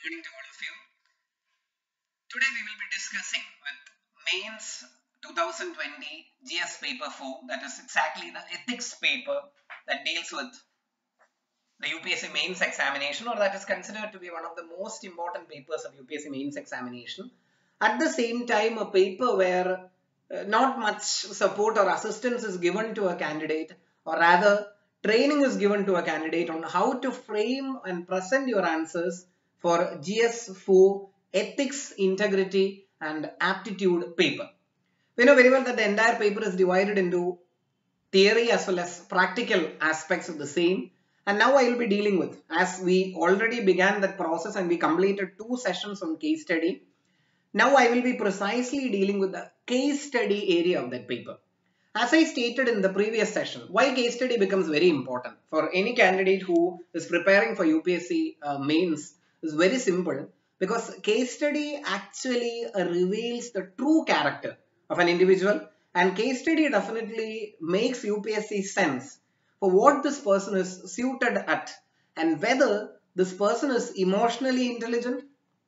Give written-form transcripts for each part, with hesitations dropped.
Morning to all of you. Today we will be discussing with Mains 2020 GS paper 4, that is exactly the ethics paper that deals with the UPSC mains examination, or that is considered to be one of the most important papers of UPSC mains examination. At the same time, a paper where not much support or assistance is given to a candidate, or rather training is given to a candidate on how to frame and present your answers for GS4 ethics, integrity and aptitude paper. We know very well that the entire paper is divided into theory as well as practical aspects of the same. And now I will be dealing with, as we already began that process and we completed 2 sessions on case study. Now I will be precisely dealing with the case study area of that paper. As I stated in the previous session, why case study becomes very important for any candidate who is preparing for UPSC mains is very simple, because case study actually reveals the true character of an individual, and case study definitely makes UPSC sense for what this person is suited at and whether this person is emotionally intelligent,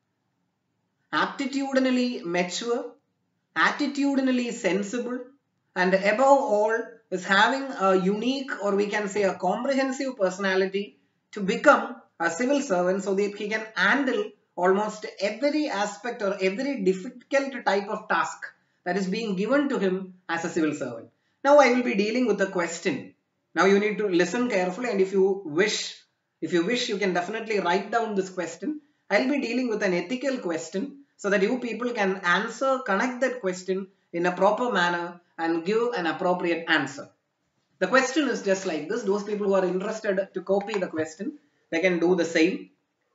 aptitudinally mature, attitudinally sensible, and above all is having a unique, or we can say a comprehensive personality to become a civil servant, so that he can handle almost every aspect or every difficult type of task that is being given to him as a civil servant. Now I will be dealing with the question. Now you need to listen carefully, and if you wish you can definitely write down this question. I will be dealing with an ethical question so that you people can connect that question in a proper manner and give an appropriate answer. The question is just like this. Those people who are interested to copy the question, they can do the same.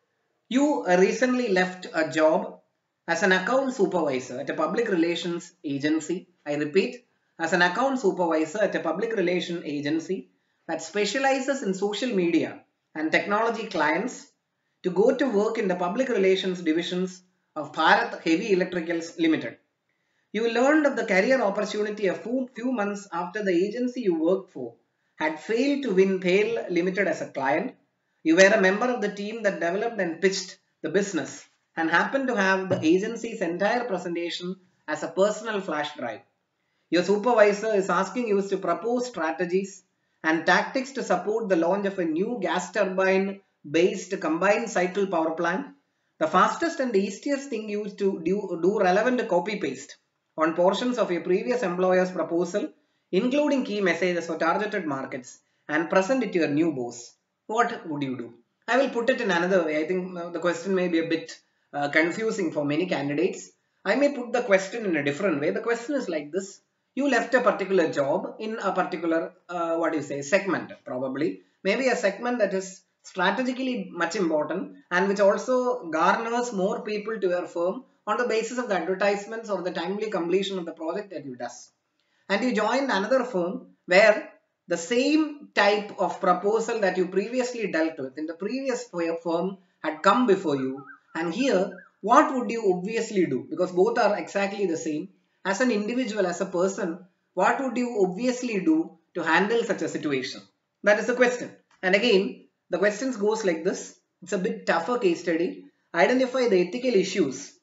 You recently left a job as an account supervisor at a public relations agency. I repeat, as an account supervisor at a public relations agency that specializes in social media and technology clients, to go to work in the public relations divisions of Bharat Heavy Electricals Limited. You learned of the career opportunity a few months after the agency you worked for had failed to win PAIL Limited as a client. You were a member of the team that developed and pitched the business and happened to have the agency's entire presentation as a personal flash drive. Your supervisor is asking you to propose strategies and tactics to support the launch of a new gas turbine based combined cycle power plant. The fastest and easiest thing you to do relevant copy paste on portions of your previous employer's proposal, including key messages for targeted markets, and present it to your new boss. What would you do? I will put it in another way. I think the question may be a bit confusing for many candidates. I may put the question in a different way. The question is like this. You left a particular job in a particular, segment probably. Maybe a segment that is strategically much important and which also garners more people to your firm on the basis of the advertisements or the timely completion of the project that you does. And you joined another firm where the same type of proposal that you previously dealt with in the previous firm had come before you. And here, what would you obviously do? Because both are exactly the same. As an individual, as a person, what would you obviously do to handle such a situation? That is the question. And again, the questions goes like this. It's a bit tougher case study. Identify the ethical issues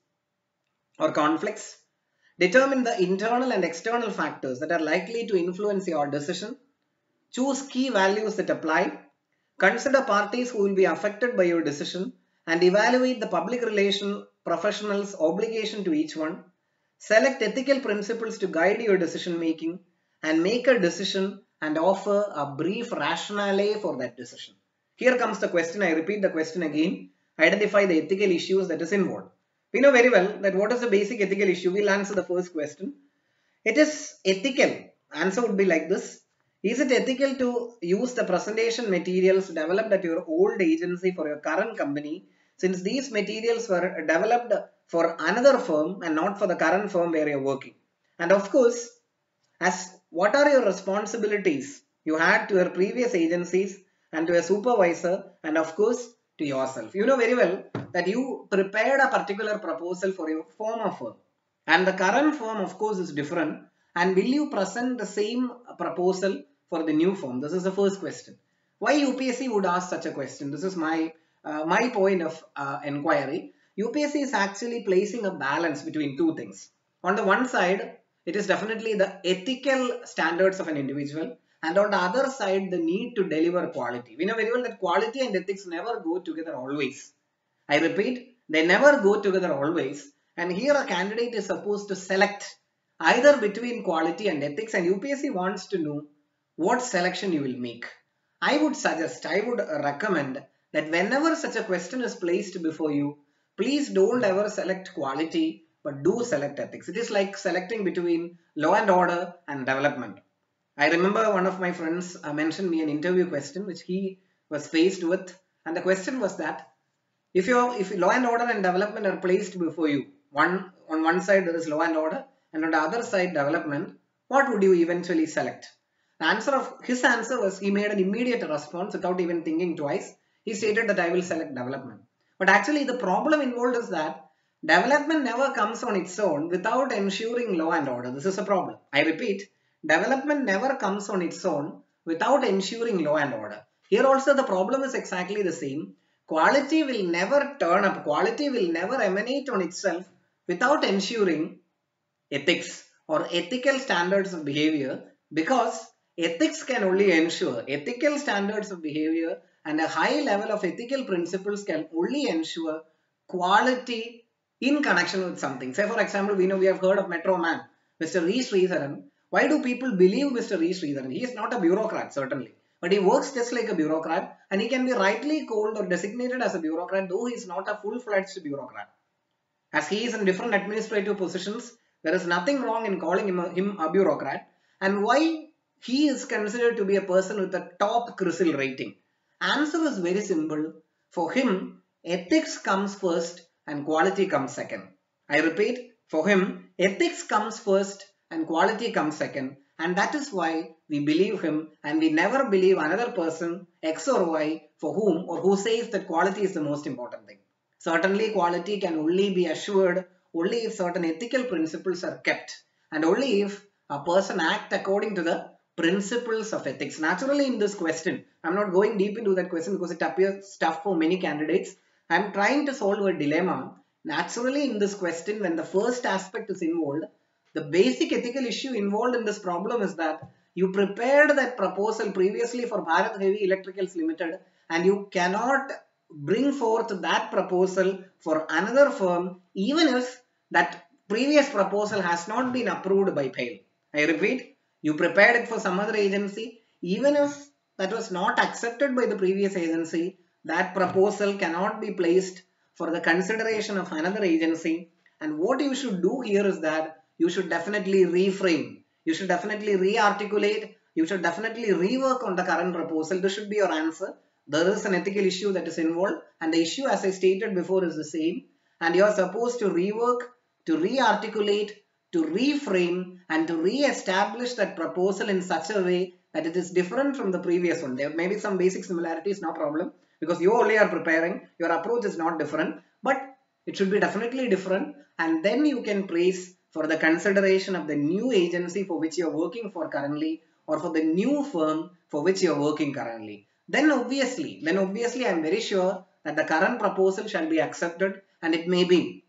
or conflicts. Determine the internal and external factors that are likely to influence your decision. Choose key values that apply. Consider parties who will be affected by your decision and evaluate the public relation professional's obligation to each one. Select ethical principles to guide your decision making and make a decision and offer a brief rationale for that decision. Here comes the question. I repeat the question again. Identify the ethical issues that is involved. We know very well that what is the basic ethical issue. We'll answer the first question. It is ethical. Answer would be like this. Is it ethical to use the presentation materials developed at your old agency for your current company, since these materials were developed for another firm and not for the current firm where you're working? And of course, as what are your responsibilities you had to your previous agencies and to a supervisor and of course to yourself. You know very well that you prepared a particular proposal for your former firm and the current firm of course is different, and will you present the same proposal for the new firm? This is the first question. Why UPSC would ask such a question? This is my my point of inquiry, UPSC is actually placing a balance between two things. On the one side, it is definitely the ethical standards of an individual, and on the other side, the need to deliver quality. We know very well that quality and ethics never go together always. I repeat, they never go together always. And here a candidate is supposed to select either between quality and ethics, and UPSC wants to know what selection you will make. I would suggest, I would recommend that whenever such a question is placed before you, please don't ever select quality, but do select ethics. It is like selecting between law and order and development. I remember one of my friends mentioned me an interview question which he was faced with, and the question was that if law and order and development are placed before you, on one side there is law and order, and on the other side development, what would you eventually select? His answer was, he made an immediate response without even thinking twice. He stated that I will select development. But actually the problem involved is that development never comes on its own without ensuring law and order. This is a problem. I repeat, development never comes on its own without ensuring law and order. Here also the problem is exactly the same. Quality will never turn up, quality will never emanate on itself without ensuring ethics or ethical standards of behavior, because ethics can only ensure ethical standards of behavior, and a high level of ethical principles can only ensure quality in connection with something. Say for example, we know we have heard of Metro Man, Mr. E. Sridharan. Why do people believe Mr. E. Sridharan? He is not a bureaucrat certainly, but he works just like a bureaucrat, and he can be rightly called or designated as a bureaucrat, though he is not a full-fledged bureaucrat. As he is in different administrative positions, there is nothing wrong in calling him a bureaucrat. And why he is considered to be a person with a top CRISIL rating? Answer is very simple. For him, ethics comes first and quality comes second. I repeat, for him, ethics comes first and quality comes second. And that is why we believe him, and we never believe another person, X or Y, for whom or who says that quality is the most important thing. Certainly quality can only be assured only if certain ethical principles are kept, and only if a person acts according to the principles of ethics. Naturally in this question, I am not going deep into that question because it appears tough for many candidates. I am trying to solve a dilemma. Naturally in this question, when the first aspect is involved, the basic ethical issue involved in this problem is that you prepared that proposal previously for Bharat Heavy Electricals Limited, and you cannot bring forth that proposal for another firm even if that previous proposal has not been approved by PAIL. I repeat, you prepared it for some other agency, even if that was not accepted by the previous agency, that proposal cannot be placed for the consideration of another agency. And what you should do here is that you should definitely reframe, you should definitely re-articulate, you should definitely rework on the current proposal. This should be your answer. There is an ethical issue that is involved, and the issue, as I stated before, is the same, and you are supposed to rework, to re-articulate, to reframe, and to re-establish that proposal in such a way that it is different from the previous one. There may be some basic similarities, no problem, because you only are preparing, your approach is not different, but it should be definitely different, and then you can praise for the consideration of the new agency for which you are working for currently, or for the new firm for which you are working currently. Then obviously I am very sure that the current proposal shall be accepted, and it may be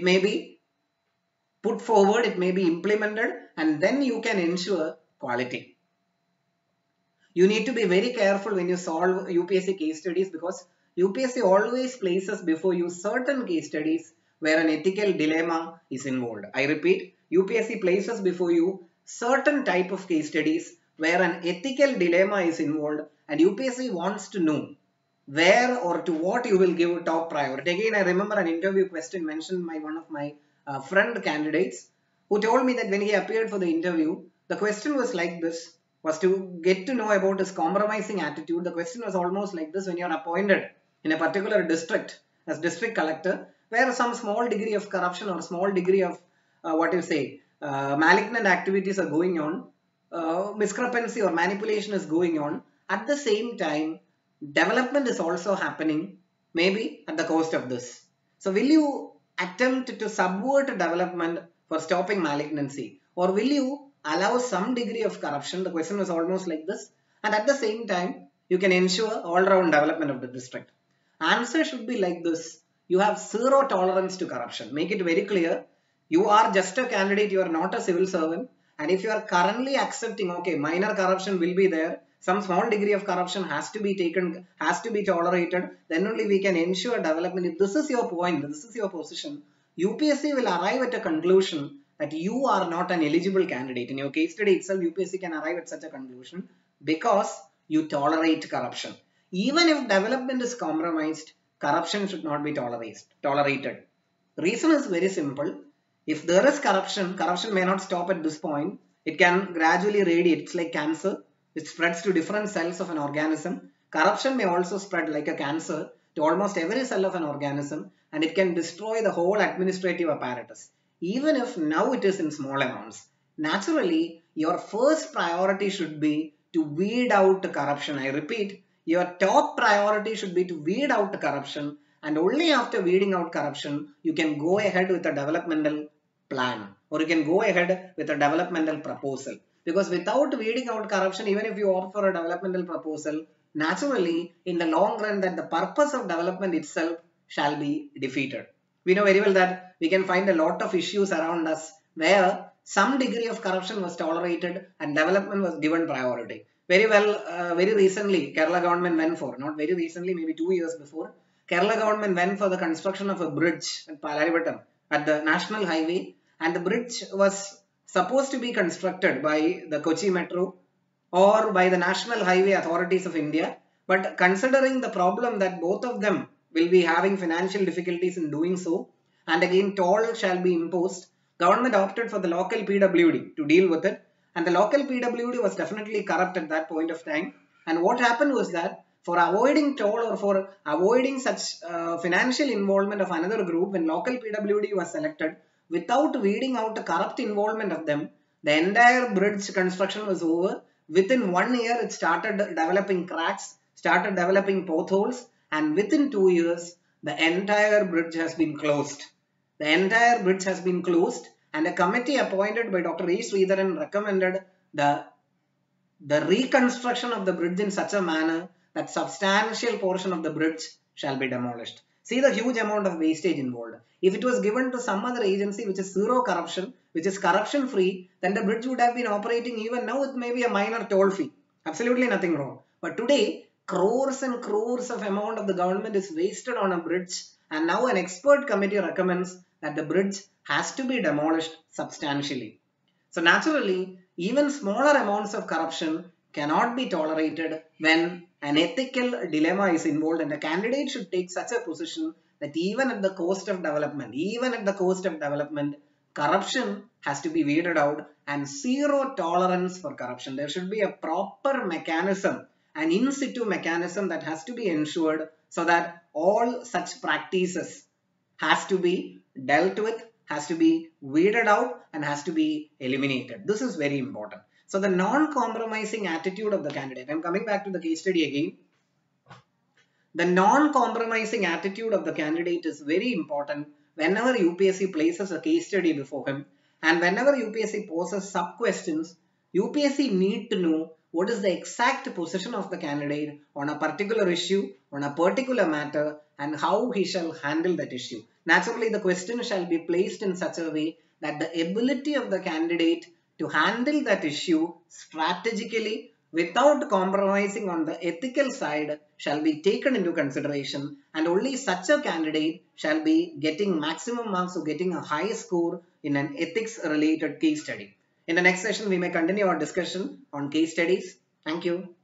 put forward, it may be implemented, and then you can ensure quality. You need to be very careful when you solve UPSC case studies, because UPSC always places before you certain case studies where an ethical dilemma is involved. I repeat, UPSC places before you certain type of case studies where an ethical dilemma is involved, and UPSC wants to know where or to what you will give top priority. Again, I remember an interview question mentioned by one of my friend candidates, who told me that when he appeared for the interview, the question was like this, was to get to know about his compromising attitude. The question was almost like this: when you are appointed in a particular district as district collector, where some small degree of corruption or small degree of malignant activities are going on, miscreancy or manipulation is going on, at the same time development is also happening, maybe at the cost of this. So will you attempt to subvert development for stopping malignancy, or will you allow some degree of corruption? The question was almost like this, and at the same time you can ensure all-round development of the district. Answer should be like this. You have zero tolerance to corruption. Make it very clear. You are just a candidate, you are not a civil servant. And if you are currently accepting, okay, minor corruption will be there, some small degree of corruption has to be taken, has to be tolerated, then only we can ensure development. If this is your point, this is your position, UPSC will arrive at a conclusion that you are not an eligible candidate. In your case study itself, UPSC can arrive at such a conclusion because you tolerate corruption. Even if development is compromised, corruption should not be tolerated. Reason is very simple. If there is corruption, corruption may not stop at this point. It can gradually radiate. It's like cancer. It spreads to different cells of an organism. Corruption may also spread like a cancer to almost every cell of an organism, and it can destroy the whole administrative apparatus. Even if now it is in small amounts. Naturally, your first priority should be to weed out corruption. I repeat, your top priority should be to weed out corruption, and only after weeding out corruption, you can go ahead with a developmental plan, or you can go ahead with a developmental proposal. Because without weeding out corruption, even if you opt for a developmental proposal, naturally, in the long run, that the purpose of development itself shall be defeated. We know very well that we can find a lot of issues around us where some degree of corruption was tolerated and development was given priority. Very well, very recently, Kerala government went for, not very recently, maybe 2 years before, Kerala government went for the construction of a bridge at Palaripattam at the national highway, and the bridge was supposed to be constructed by the Kochi Metro or by the National Highway Authorities of India. But considering the problem that both of them will be having financial difficulties in doing so, and again toll shall be imposed, government opted for the local PWD to deal with it. And the local PWD was definitely corrupt at that point of time. And what happened was that for avoiding toll or for avoiding such financial involvement of another group, when local PWD was selected, without weeding out the corrupt involvement of them, the entire bridge construction was over. Within 1 year, it started developing cracks, started developing potholes, and within 2 years, the entire bridge has been closed. The entire bridge has been closed, and a committee appointed by Dr. E. Sridharan recommended the reconstruction of the bridge in such a manner that substantial portion of the bridge shall be demolished. See the huge amount of wastage involved. If it was given to some other agency which is zero corruption, which is corruption free, then the bridge would have been operating even now with maybe a minor toll fee. Absolutely nothing wrong. But today, crores and crores of amount of the government is wasted on a bridge, and now an expert committee recommends that the bridge has to be demolished substantially. So naturally, even smaller amounts of corruption cannot be tolerated when an ethical dilemma is involved, and the candidate should take such a position that even at the cost of development, corruption has to be weeded out, and zero tolerance for corruption. There should be a proper mechanism, an in situ mechanism that has to be ensured so that all such practices has to be dealt with, has to be weeded out, and has to be eliminated. This is very important. So the non-compromising attitude of the candidate, I'm coming back to the case study again. The non-compromising attitude of the candidate is very important whenever UPSC places a case study before him, and whenever UPSC poses sub-questions, UPSC need to know what is the exact position of the candidate on a particular issue, on a particular matter, and how he shall handle that issue. Naturally, the question shall be placed in such a way that the ability of the candidate to handle that issue strategically without compromising on the ethical side shall be taken into consideration, and only such a candidate shall be getting maximum marks or getting a high score in an ethics related case study. In the next session, we may continue our discussion on case studies. Thank you.